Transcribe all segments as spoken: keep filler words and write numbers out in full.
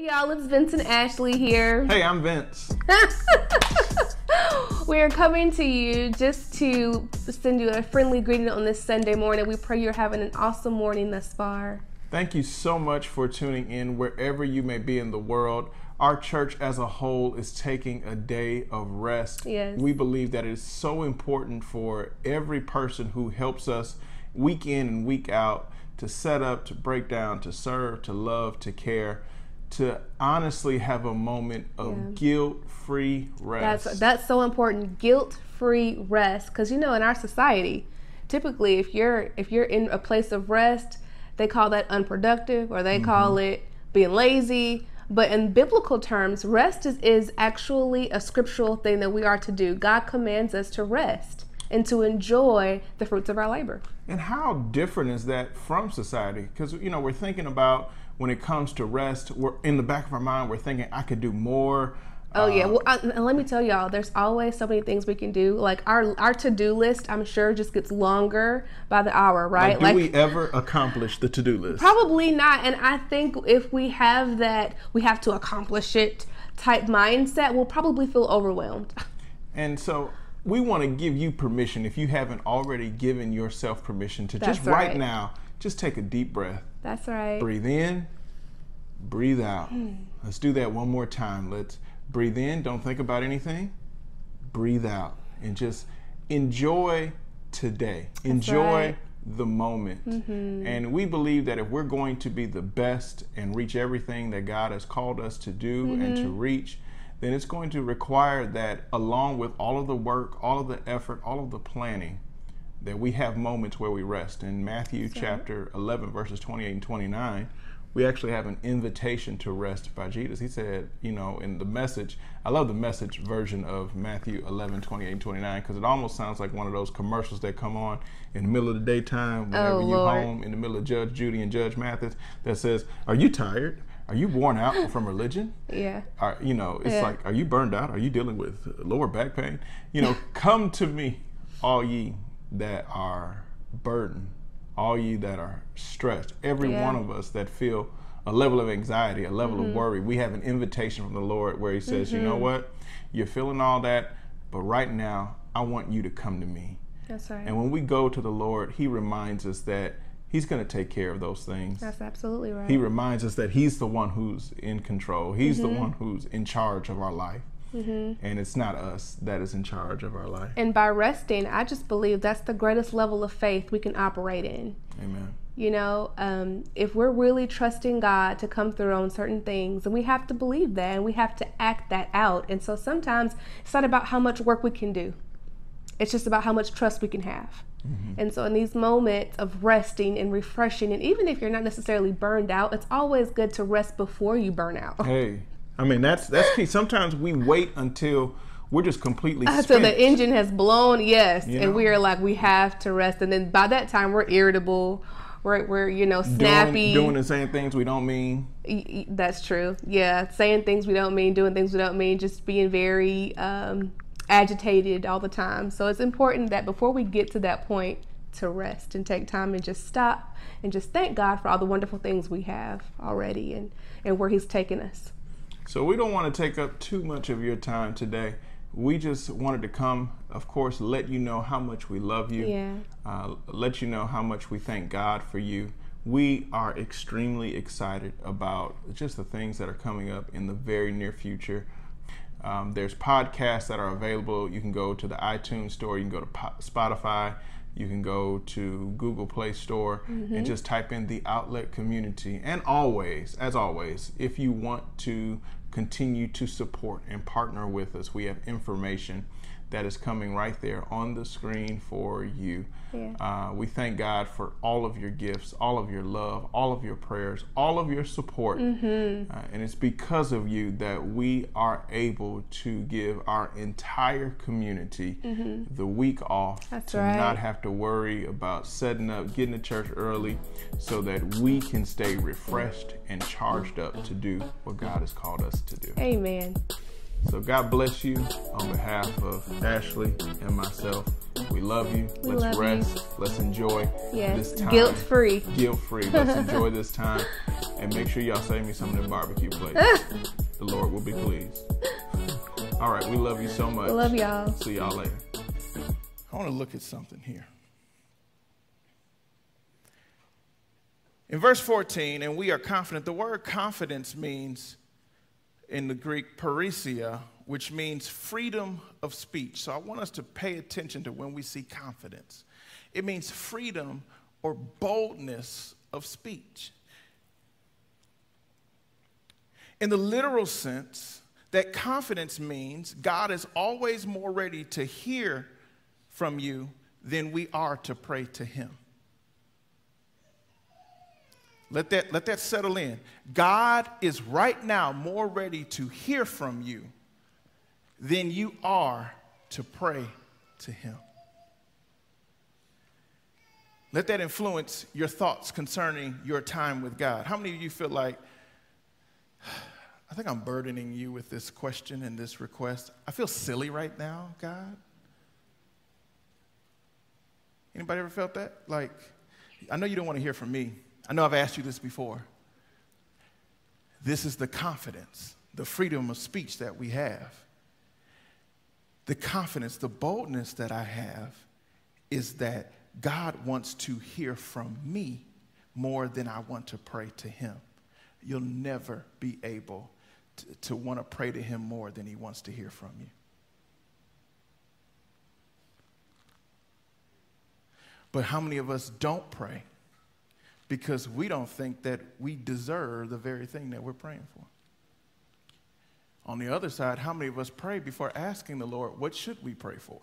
y'all, it's Vince and Ashley here. Hey, I'm Vince. We are coming to you just to send you a friendly greeting on this Sunday morning. We pray you're having an awesome morning thus far. Thank you so much for tuning in wherever you may be in the world. Our church as a whole is taking a day of rest. Yes. We believe that it is so important for every person who helps us week in and week out to set up, to break down, to serve, to love, to care, to honestly have a moment of yeah. guilt-free rest. That's that's so important, guilt-free rest. Because you know, in our society, typically, if you're if you're in a place of rest, they call that unproductive, or they mm-hmm. call it being lazy. But in biblical terms, rest is, is actually a scriptural thing that we are to do. God commands us to rest and to enjoy the fruits of our labor. And how different is that from society? Because, you know, we're thinking about when it comes to rest, we're in the back of our mind, we're thinking I could do more. Oh, yeah. Well, I, and let me tell y'all, there's always so many things we can do. Like our our to-do list, I'm sure, just gets longer by the hour, right? Like, do like, we ever accomplish the to-do list? Probably not. And I think if we have that, we have to accomplish it type mindset, we'll probably feel overwhelmed. And so we want to give you permission, if you haven't already given yourself permission, to That's just right, right now, just take a deep breath. That's right. Breathe in, breathe out. Let's do that one more time. Let's breathe in, don't think about anything. Breathe out and just enjoy today. That's enjoy right. the moment. Mm-hmm. And we believe that if we're going to be the best and reach everything that God has called us to do mm-hmm. and to reach, then it's going to require that, along with all of the work, all of the effort, all of the planning, that we have moments where we rest. In Matthew That's chapter right. eleven, verses twenty-eight and twenty-nine, we actually have an invitation to rest by Jesus. He said, you know, in the Message, I love the Message version of Matthew eleven, twenty-eight and twenty-nine, because it almost sounds like one of those commercials that come on in the middle of the daytime whenever oh, you're Lord. home, in the middle of Judge Judy and Judge Mathis, that says, are you tired? Are you worn out from religion? Yeah. Are, you know, it's yeah. like, are you burned out? Are you dealing with lower back pain? You know, come to me, all ye that are burdened, all ye that are stressed. Every yeah. one of us that feel a level of anxiety, a level mm-hmm. of worry. We have an invitation from the Lord where he says, mm-hmm. you know what? You're feeling all that, but right now, I want you to come to me. That's right. And when we go to the Lord, he reminds us that he's going to take care of those things. That's absolutely right. He reminds us that he's the one who's in control. He's mm-hmm. the one who's in charge of our life. Mm-hmm. And it's not us that is in charge of our life. And by resting, I just believe that's the greatest level of faith we can operate in. Amen. You know, um, if we're really trusting God to come through on certain things, and we have to believe that, and we have to act that out. And so sometimes it's not about how much work we can do. It's just about how much trust we can have. Mm-hmm. And so in these moments of resting and refreshing, and even if you're not necessarily burned out, it's always good to rest before you burn out. Hey, I mean, that's that's key. Sometimes we wait until we're just completely spent. Until the engine has blown, yes. You and know? we are like, we have to rest. And then by that time, we're irritable. We're, we're you know, snappy. Doing, doing and saying things we don't mean. That's true. Yeah, saying things we don't mean, doing things we don't mean, just being very um, agitated all the time. So it's important that before we get to that point, to rest and take time and just stop and just thank God for all the wonderful things we have already and, and where he's taken us. So we don't want to take up too much of your time today. We just wanted to come, of course, let you know how much we love you. Yeah. Uh, let you know how much we thank God for you. We are extremely excited about just the things that are coming up in the very near future. Um, there's podcasts that are available. You can go to the iTunes store. You can go to Spotify. You can go to Google Play Store mm-hmm. and just type in the Outlet Community. And always, as always, if you want to continue to support and partner with us, we have information that is coming right there on the screen for you. Yeah. Uh, we thank God for all of your gifts, all of your love, all of your prayers, all of your support. Mm-hmm. Uh, and it's because of you that we are able to give our entire community mm-hmm. the week off. That's to right. not have to worry about setting up, getting to church early so that we can stay refreshed and charged up to do what God has called us to do. Amen. So God bless you on behalf of Ashley and myself. We love you. We Let's love rest. you. Let's enjoy yes. this time. Guilt-free. Guilt-free. Let's enjoy this time And make sure y'all save me some of them barbecue plates. The Lord will be pleased. All right, we love you so much. We love y'all. See y'all later. I want to look at something here. In verse fourteen, and we are confident, the word confidence means, in the Greek, parrhesia, which means freedom of speech. So I want us to pay attention to when we see confidence. It means freedom or boldness of speech. In the literal sense, that confidence means God is always more ready to hear from you than we are to pray to him. Let that, let that settle in. God is right now more ready to hear from you than you are to pray to him. Let that influence your thoughts concerning your time with God. How many of you feel like, I think I'm burdening you with this question and this request. I feel silly right now, God. Anybody ever felt that? Like, I know you don't want to hear from me. I know I've asked you this before. This is the confidence, the freedom of speech that we have. The confidence, the boldness that I have is that God wants to hear from me more than I want to pray to him. You'll never be able to, to want to pray to him more than he wants to hear from you. But how many of us don't pray because we don't think that we deserve the very thing that we're praying for? On the other side, how many of us pray before asking the Lord, what should we pray for?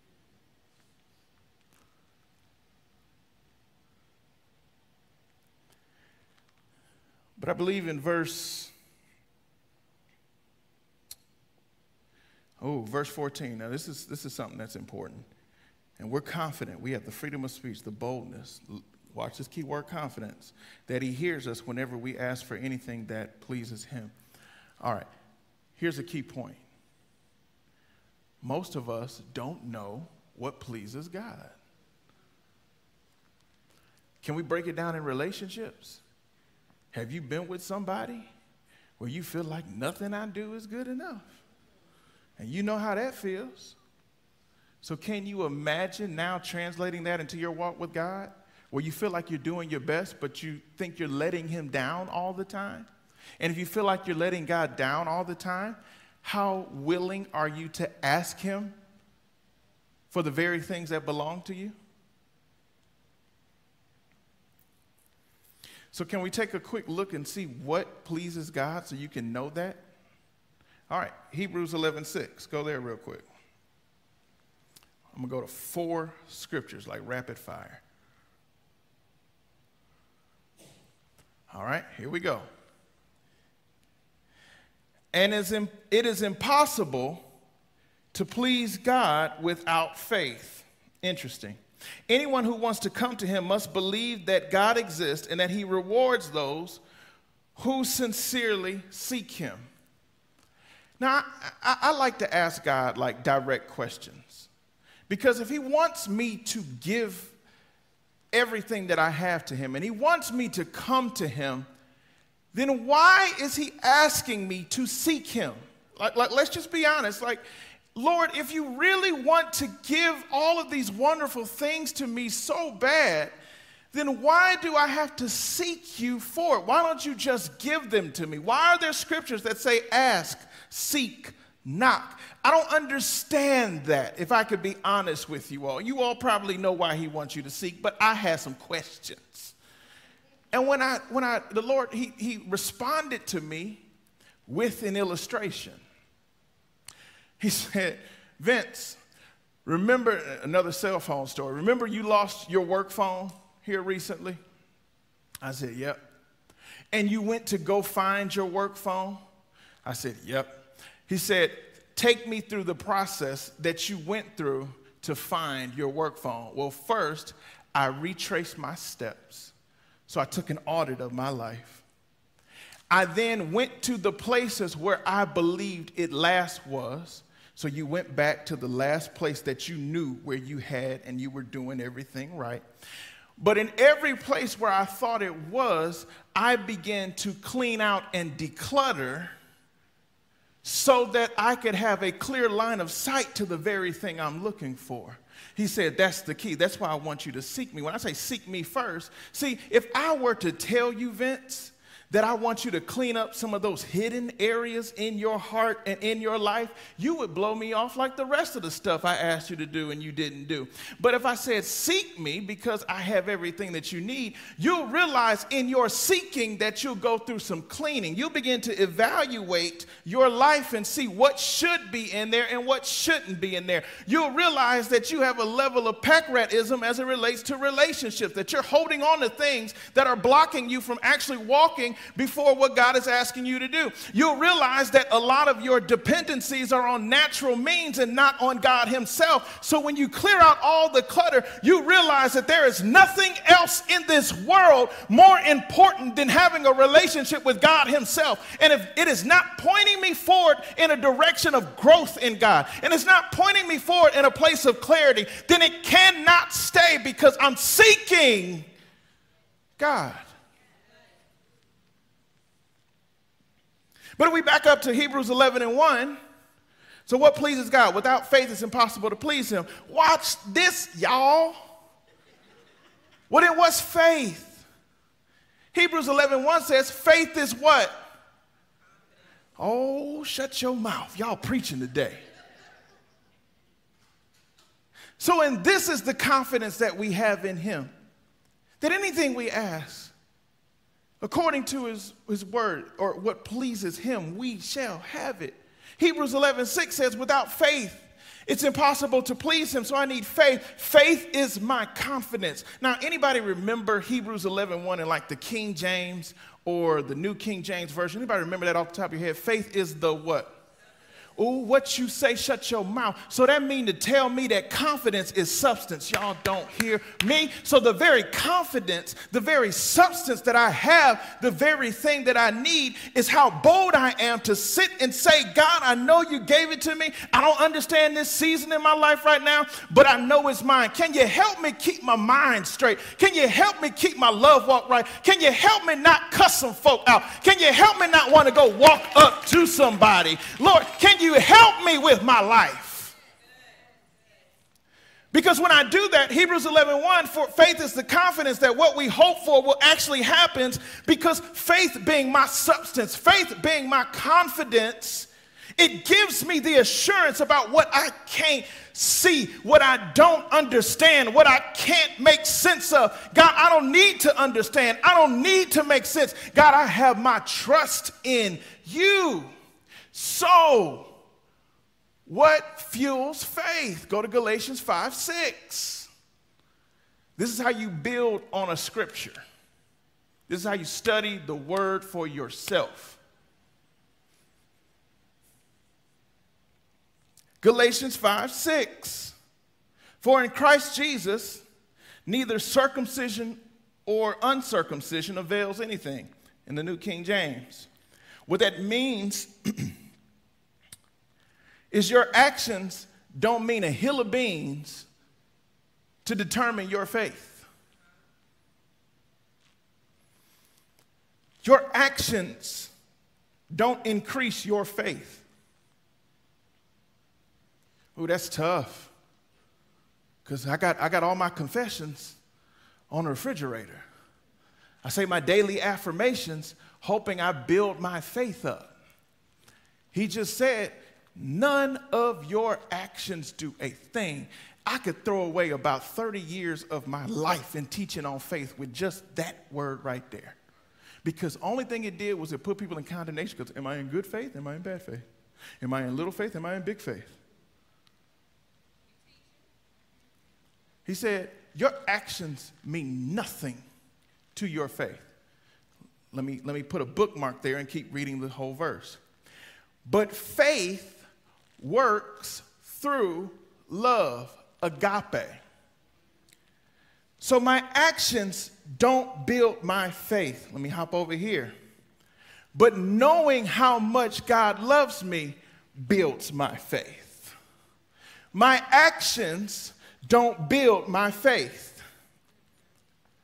But I believe in verse, oh, verse fourteen. Now, this is, this is something that's important. And we're confident. We have the freedom of speech, the boldness. Watch this key word, confidence, that he hears us whenever we ask for anything that pleases him. All right, here's a key point. Most of us don't know what pleases God. Can we break it down in relationships? Have you been with somebody where you feel like nothing I do is good enough? And you know how that feels. So can you imagine now translating that into your walk with God, where you feel like you're doing your best, but you think you're letting him down all the time? And if you feel like you're letting God down all the time, how willing are you to ask him for the very things that belong to you? So can we take a quick look and see what pleases God so you can know that? All right, Hebrews eleven six. Go there real quick. I'm going to go to four scriptures like rapid fire. All right, here we go. And it is impossible to please God without faith. Interesting. Anyone who wants to come to him must believe that God exists and that he rewards those who sincerely seek him. Now, I, I like to ask God like direct questions, because if he wants me to give everything that I have to him and he wants me to come to him, then why is he asking me to seek him? Like, like let's just be honest. Like, Lord, if you really want to give all of these wonderful things to me so bad, then why do I have to seek you for it? Why don't you just give them to me? Why are there scriptures that say ask, seek, knock? I don't understand that, if I could be honest with you all. You all probably know why he wants you to seek, but I had some questions. And when I, when I, the Lord, he, he responded to me with an illustration. He said, Vince, remember, another cell phone story. Remember you lost your work phone here recently? I said, yep. And you went to go find your work phone? I said, yep. He said, take me through the process that you went through to find your work phone. Well, first, I retraced my steps. So I took an audit of my life. I then went to the places where I believed it last was. So you went back to the last place that you knew where you had and you were doing everything right. But in every place where I thought it was, I began to clean out and declutter so that I could have a clear line of sight to the very thing I'm looking for. He said, that's the key. That's why I want you to seek me. When I say seek me first, see, if I were to tell you, Vince, that I want you to clean up some of those hidden areas in your heart and in your life, you would blow me off like the rest of the stuff I asked you to do and you didn't do. But if I said, seek me because I have everything that you need, you'll realize in your seeking that you'll go through some cleaning. You'll begin to evaluate your life and see what should be in there and what shouldn't be in there. You'll realize that you have a level of pack-ratism as it relates to relationships, that you're holding on to things that are blocking you from actually walking before what God is asking you to do. You'll realize that a lot of your dependencies are on natural means and not on God himself. So when you clear out all the clutter, you realize that there is nothing else in this world more important than having a relationship with God himself. And if it is not pointing me forward in a direction of growth in God, and it's not pointing me forward in a place of clarity, then it cannot stay because I'm seeking God. But if we back up to Hebrews eleven and one, so what pleases God? Without faith, it's impossible to please him. Watch this, y'all. Well, then what's faith? Hebrews eleven one says faith is what? Oh, shut your mouth. Y'all preaching today. So, and this is the confidence that we have in him, that anything we ask, according to his, his word, or what pleases him, we shall have it. Hebrews eleven six says, without faith, it's impossible to please him. So I need faith. Faith is my confidence. Now, anybody remember Hebrews eleven one in like the King James or the New King James Version? Anybody remember that off the top of your head? Faith is the what? Oh, what you say, shut your mouth. So that means to tell me that confidence is substance. Y'all don't hear me. So the very confidence, the very substance that I have, the very thing that I need is how bold I am to sit and say, God, I know you gave it to me. I don't understand this season in my life right now, but I know it's mine. Can you help me keep my mind straight? Can you help me keep my love walk right? Can you help me not cuss some folk out? Can you help me not want to go walk up to somebody? Lord, can you help me with my life? Because when I do that, Hebrews eleven one, for faith is the confidence that what we hope for will actually happen, because faith being my substance, faith being my confidence, it gives me the assurance about what I can't see, what I don't understand, what I can't make sense of. God, I don't need to understand. I don't need to make sense. God, I have my trust in you. So, what fuels faith? Go to Galatians five six. This is how you build on a scripture. This is how you study the word for yourself. Galatians five six. For in Christ Jesus, neither circumcision or uncircumcision avails anything. In the New King James. What that means is your actions don't mean a hill of beans to determine your faith. Your actions don't increase your faith. Oh, that's tough. Because I got, I got all my confessions on the refrigerator. I say my daily affirmations, hoping I build my faith up. He just said, none of your actions do a thing. I could throw away about thirty years of my life in teaching on faith with just that word right there. Because the only thing it did was it put people in condemnation. Because am I in good faith? Am I in bad faith? Am I in little faith? Am I in big faith? He said, your actions mean nothing to your faith. Let me, let me put a bookmark there and keep reading the whole verse. But faith works through love, agape. So my actions don't build my faith. Let me hop over here. But knowing how much God loves me builds my faith. My actions don't build my faith.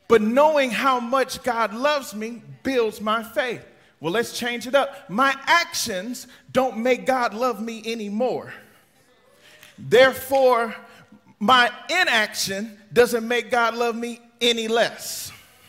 But knowing how much God loves me builds my faith. Well, let's change it up. My actions don't make God love me anymore. Therefore, my inaction doesn't make God love me any less.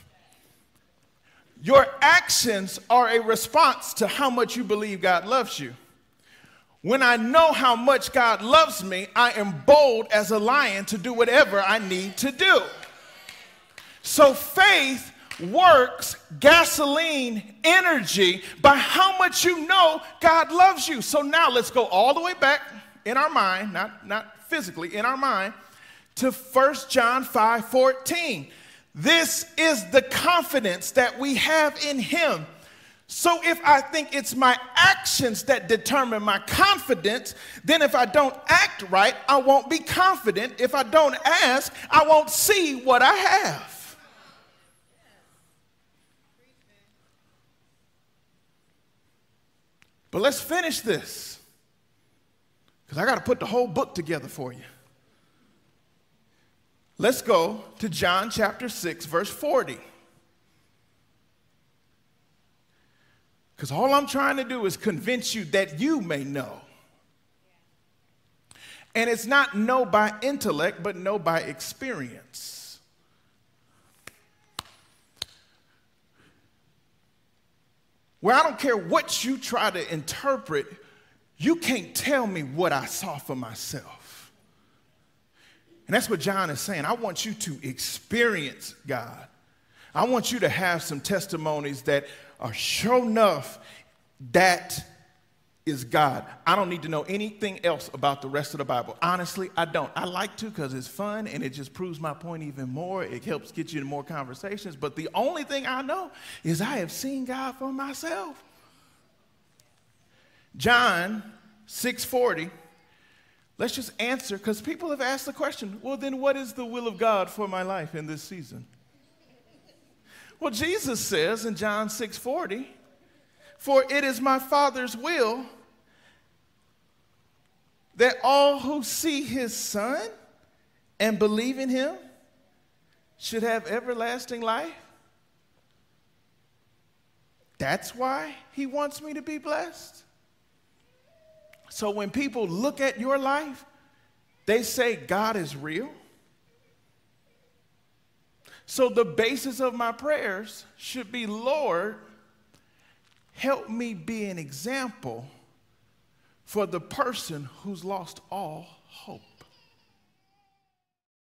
Your actions are a response to how much you believe God loves you. When I know how much God loves me, I am bold as a lion to do whatever I need to do. So faith works gasoline energy by how much you know God loves you. So now let's go all the way back in our mind, not, not physically, in our mind, to First John five fourteen. This is the confidence that we have in him. So if I think it's my actions that determine my confidence, then if I don't act right, I won't be confident. If I don't ask, I won't see what I have. But let's finish this, because I got to put the whole book together for you. Let's go to John chapter six, verse forty. Because all I'm trying to do is convince you that you may know. And it's not know by intellect, but know by experience. Where I don't care what you try to interpret, you can't tell me what I saw for myself. And that's what John is saying. I want you to experience God. I want you to have some testimonies that are sure enough that is God. I don't need to know anything else about the rest of the Bible. Honestly, I don't. I like to because it's fun and it just proves my point even more. It helps get you into more conversations. But the only thing I know is I have seen God for myself. John six forty. Let's just answer, because people have asked the question, well, then what is the will of God for my life in this season? Well, Jesus says in John six forty, for it is my Father's will that all who see his Son and believe in him should have everlasting life. That's why he wants me to be blessed. So when people look at your life, they say God is real. So the basis of my prayers should be, Lord, help me be an example for the person who's lost all hope.